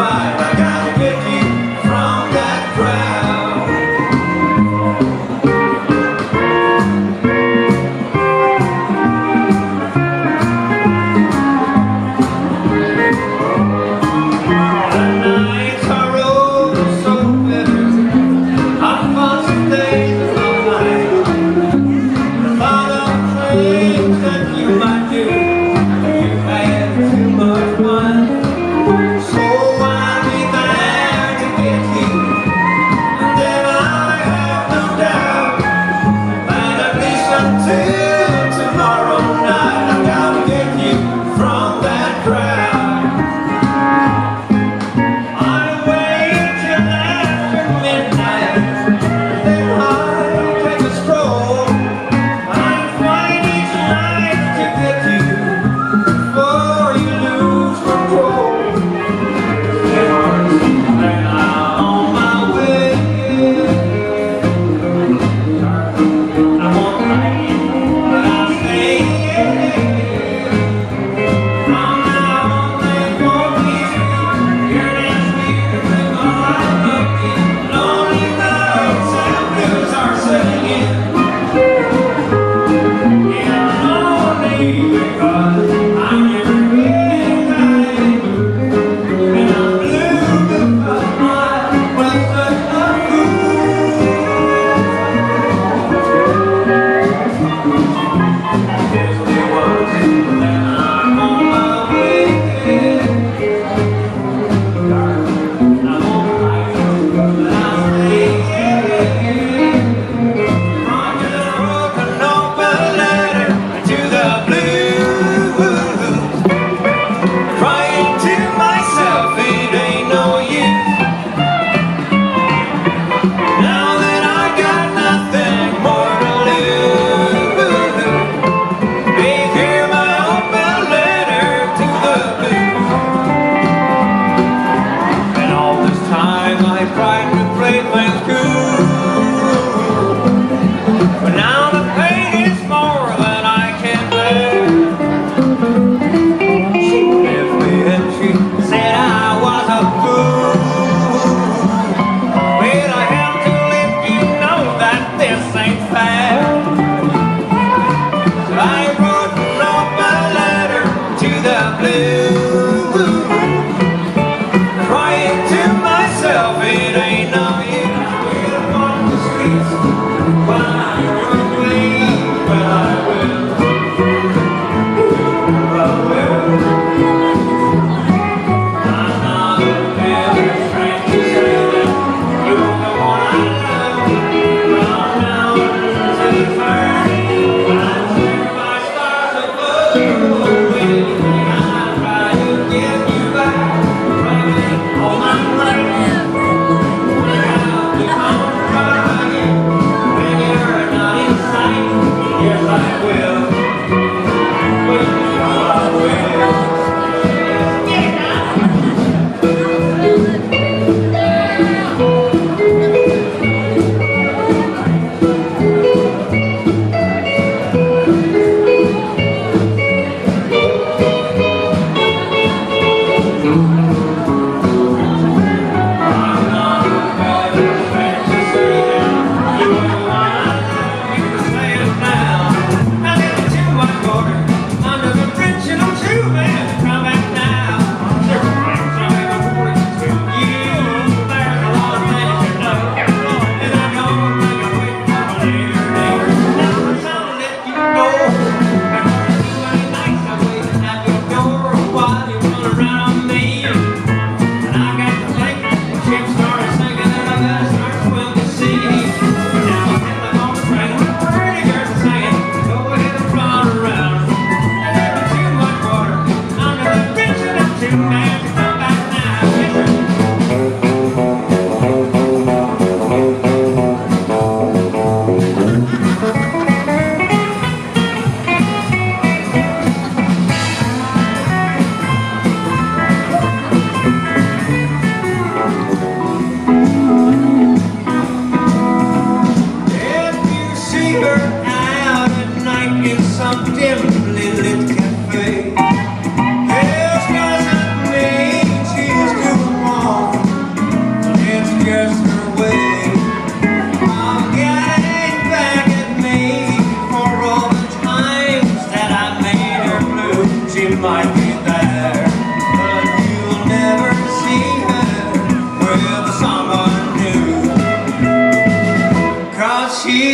survive. I gotta get you from that crowd. The nights are oh so bitter. I've lost some days of life. The thought of things that you might do if you had too much fun. So I read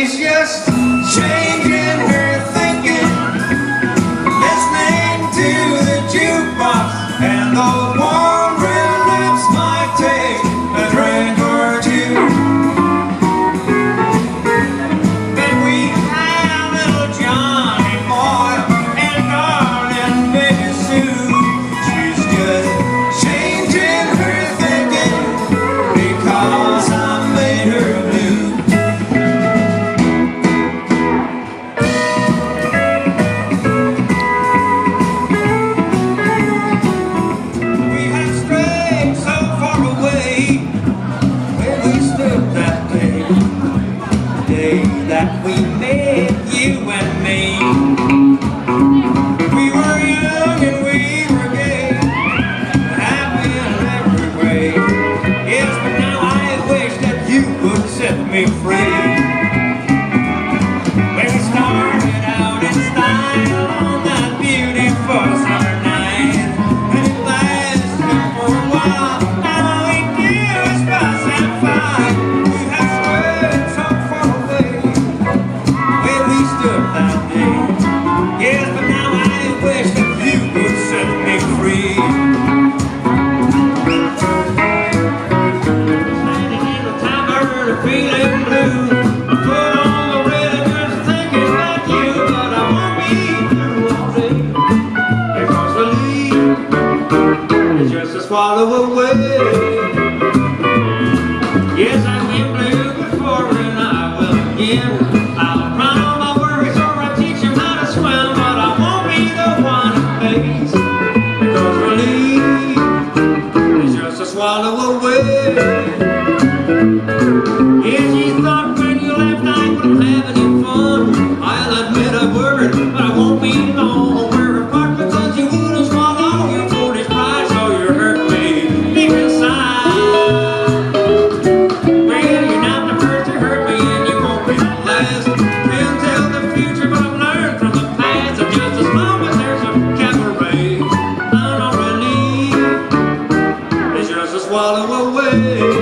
She's just changing her thinking, listening to the jukebox, and those wandering lips might take a drink or two. Then we had little Johnny Boy and darling baby Sue. She's just changing her thinking because I made her blue. We had strayed so far away where we stood that day, the day that we met you and me. We were young and we were gay, happy in every way. Yes, but now I wish that you would set me free. When we started out in style on that beautiful summer night, and it lasted for a while, now we do is fuss and fight. We have strayed so far away where we stood that day. Yes, but now I wish that you would set me free. Standing in the tavern feeling blue, put on the rhythm just thinking about you, but I won't be through all day because the lead is just a swallow away. Yes, I've been blue before and I will again. I'll run all my worries or I'll teach him how to swim, but I won't be the one who pays because the lead is just a swallow away. Yes, you thought when you left I wouldn't have any fun. I'll admit I worried, but I won't be long. We're apart because you wouldn't swallow your foolish pride, so you hurt me deep inside. Well, you're not the first to hurt me and you won't be the last. Can't tell the future, but I've learned from the past that just as long as there's a cabaret, an relief is just a swallow away.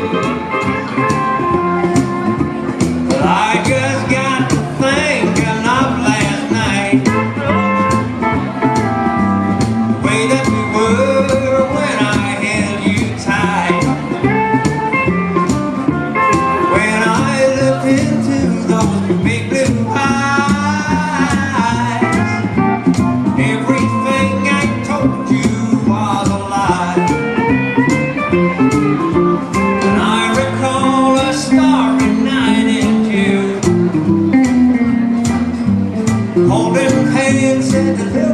Well, I just got to thinking of last night, the way that we were when I held you tight. When I looked into those big blue eyes, everything I told you was a lie. And I recall a starry night in June, holding hands at the